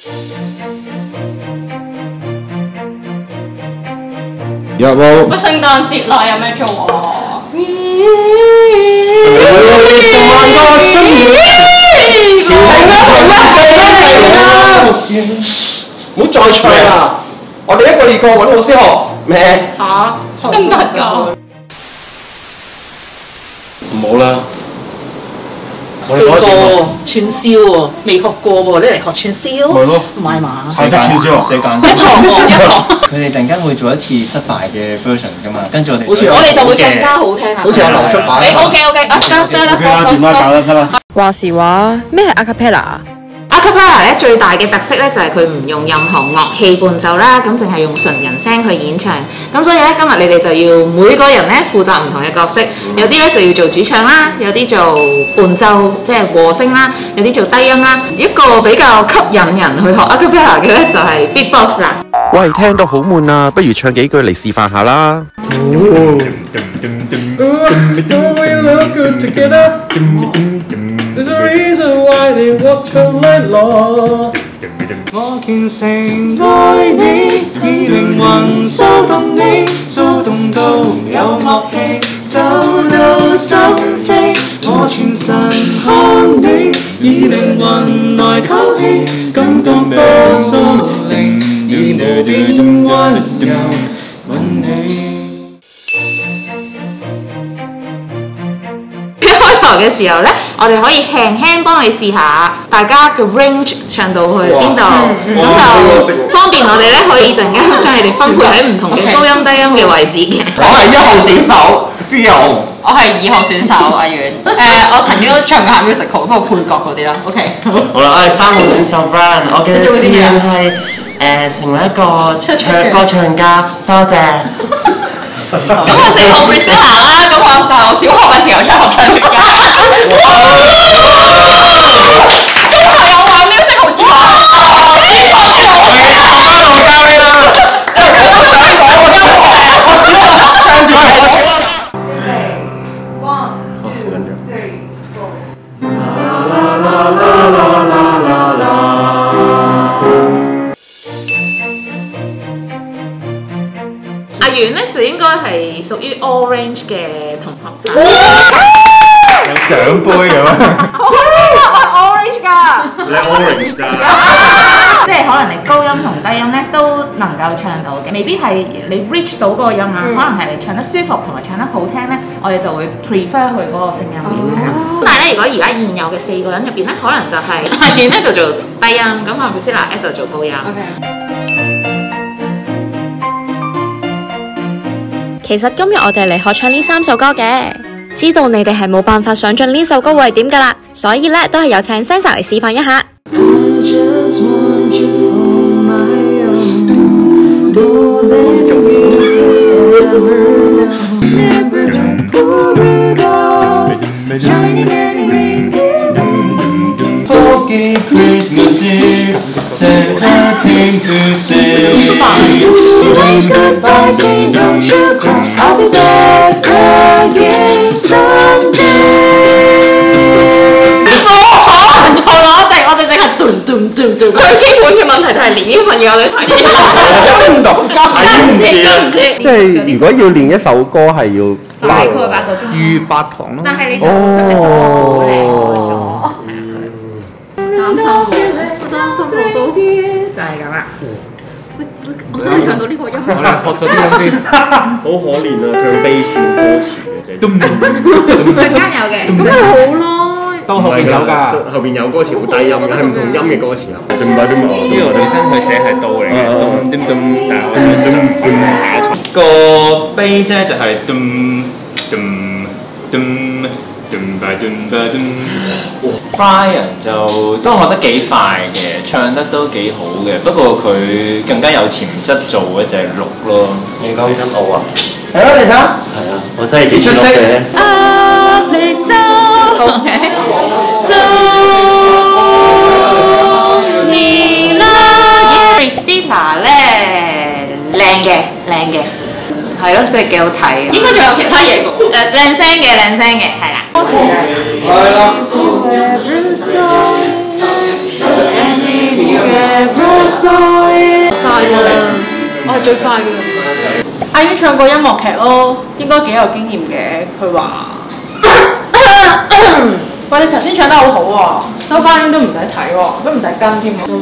有冇？ 喂，聖誕節啦，有咩做啊？ 唔好再唱啦！我哋一個二個揾老師學咩？ 嚇，得唔得㗎？ 唔好啦。 四個串燒喎，未學過喎，你嚟學串燒？ 咪咯， 唔係嘛？ 識串燒啊？四間。 一堂喎，一堂。 佢哋陣間會做一次失敗嘅 version 㗎嘛，跟住我哋我哋就會更加好聽啊！ 好似有流出版。 OK，得啦， 電話搞得啦。 話時話咩係 acapella？acapella 咧最大嘅特色咧就係佢唔用任何樂器伴奏啦，咁淨係用純人聲去演唱。咁所以咧今日你哋就要每個人咧負責唔同嘅角色，有啲咧就要做主唱啦，有啲做伴奏即係和聲啦，有啲做低音啦。一個比較吸引人去學 acapella 嘅咧就係 beatbox 啦。 喂，聽到好悶啊，不如唱幾句嚟示範下啦。There's a reason why they walk through my law。 我虔誠愛你，以靈魂騷動你，騷動到有樂器，走到心飛。我全神看你，以靈魂來透氣，感覺多疏靈，以無邊溫柔吻你。 嘅時候咧，我哋可以輕輕幫你試下，大家嘅 range 唱到去邊度，咁就方便我哋咧可以陣間將你哋分配喺唔同嘅高音低音嘅位置嘅。 我係1號選手 Theo， 我係2號選手阿遠。我曾經都唱過下 musical，不過配角嗰啲啦。OK。 好啦，我係3號選手 Brian， 我嘅志願係成為一個歌唱家，多謝。 咁我4號 Priscilla 啦，咁我就小學嘅時候出合唱團㗎。中學有玩 musical 之後， 阿源咧就應該係屬於 Orange 嘅同學仔。 有獎杯咁啊！ 我 Orange 㗎。 你 Orange 㗎？ 即係可能你高音同低音咧都能夠唱到嘅，未必係你 reach 到嗰個音啊，可能係你唱得舒服同埋唱得好聽咧，我哋就會 prefer 佢嗰個聲音嘅。但係咧，如果而家現有嘅4個人入邊咧，可能就係阿源咧就做低音，咁阿 Priscilla 咧就做高音。 其實今日我哋嚟學唱呢3首歌嘅，知道你哋係冇辦法想像呢首歌會係點㗎啦，所以咧都係有請 Sansa 嚟示範一下。 Goodbye, say don't you cry, I'll be back again someday。 我哋淨係嘟。 最基本嘅問題就係連呢份嘢我哋睇跟唔到唔知。 即係如果要練一首歌係要大概8個鐘。 預8堂咯。 但係你就真係做得好靚嗰種。擔心好多就係咁啦。我真係唱到呢個音。 我哋學咗啲咁先，好可憐啊！唱悲慘歌詞嘅啫。 陣間有嘅，咁咪好咯。 都後邊有㗎，後邊有歌詞好低音嘅，係唔同音嘅歌詞啊。呢個本身佢寫係do嚟嘅，咚咚，但係我咚下一重。 個 bass 咧就係咚咚咚咚吧咚吧咚。Brian 就都學得幾快嘅，唱得都幾好嘅，不過佢更加有潛質做一隻鹿咯。 你講音樂啊？ 係咯，你睇下。 係啊，我真係幾出色嘅。 Priscilla 咧靚嘅，係咯，真係幾好睇。應該仲有其他嘢㗎，靚聲嘅，係啦。係啦。 係最快嘅。阿淵唱過音樂劇咯，應該幾有經驗嘅。佢話：喂，你頭先唱得好好喎，收翻都唔使睇喎，都唔使跟添喎。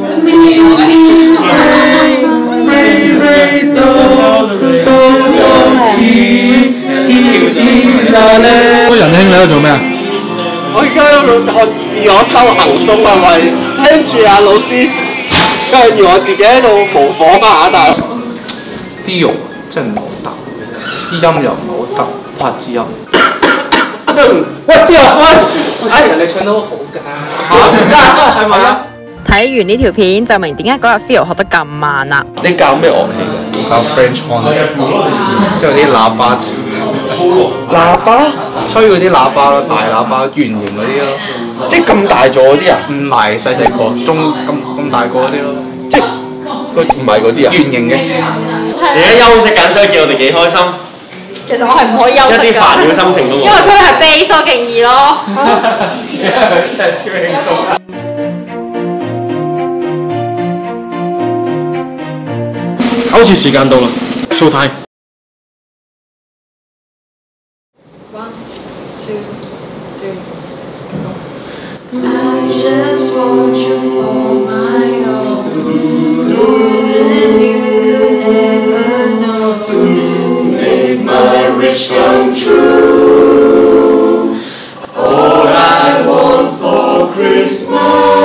喂，仁兄你喺度做咩啊？ 我而家喺度學自我修行中啊，咪聽住阿老師唱完，我自己喺度模仿下，但係啲肉真係唔好得，啲音又唔好得，拍子音。 喂邊個？喂，哎人哋唱得好㗎，係咪啊？ 睇完呢條片就明點解嗰日 Phil 學得咁慢啦。 你教咩樂器㗎？ 教 French horn，即係啲喇叭詞。 喇叭？ 吹嗰啲喇叭咯，大喇叭圓形嗰啲咯。 即係咁大座嗰啲啊？ 唔係細個，咁大個嗰啲咯。 即係佢唔係嗰啲啊？ 圓形嘅。 而家休息緊，所以見我哋幾開心。 其實我係唔可以休息㗎， 一啲煩擾心情都冇。 因為佢係 bass 我勁易咯。 真係超輕鬆。 好似時間到啦 ，show time。 I just want you for my own, more than you could ever know. Make my wish come true. All I want for Christmas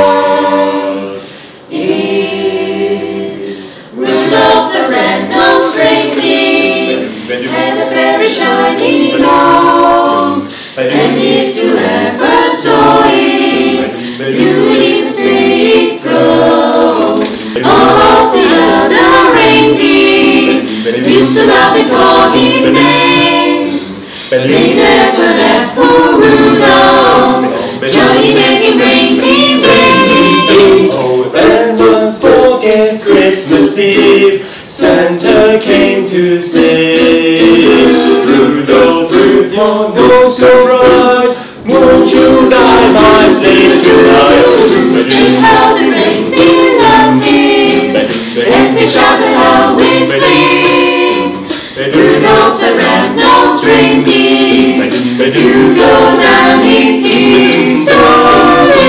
is Rudolph the red-nosed reindeer and a very shiny nose. And if you ever saw it, you didn't say it grows. All of the other reindeer used to love and call him names. They never left poor Rudolph. Johnny made him rainy, rainy. Oh, never forget Christmas Eve. Santa came to say, Rudolph, with your nose so bright, won't you die my slave tonight? How the reindeer loved him as they shouted out with glee. Rudolph the red-nosed reindeer, you go down in history.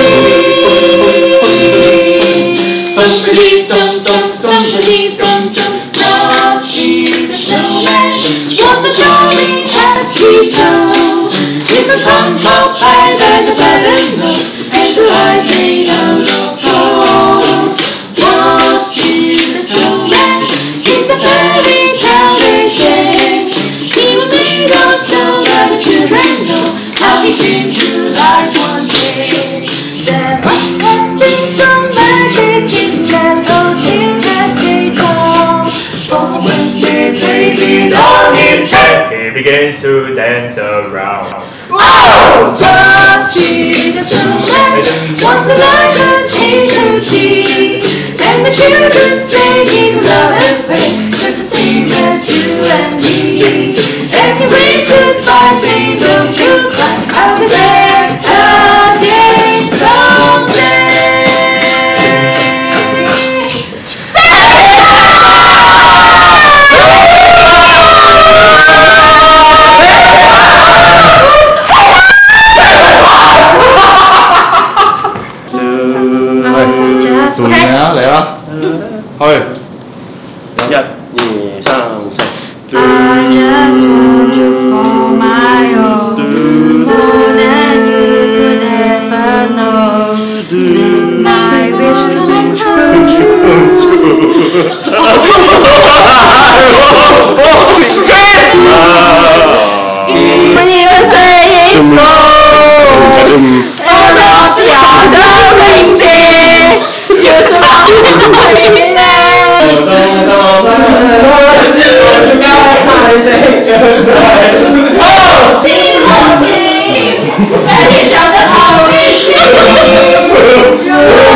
Thumpity-dum-dum, thumpity-dum-dum, Frosty the Snowman was the jolly happy Joe. With a gumdrop eyes and a balanced nose, and blue eyes made out of gold. Frosty the Snowman is a fairy tale they say. He was made of snow, but the children know how he came to life one day. There must have been some magic in that old king that they call. For when they placed it on his head, He begins to dance around. oh! Frosty the Snowman was the lightest he could be. And the children singing loud and clear, just the same as you and me. And he waved goodbye, saying don't you cry, I'll be back again someday. 做嘢啊，嚟啦，去。 一、二、三、四。 I just want you for my own, more than you could ever know. Make my wish come true. When you say it goes, all of the other reindeer used to love my name. Oh, he loved him, and he shouted out with me.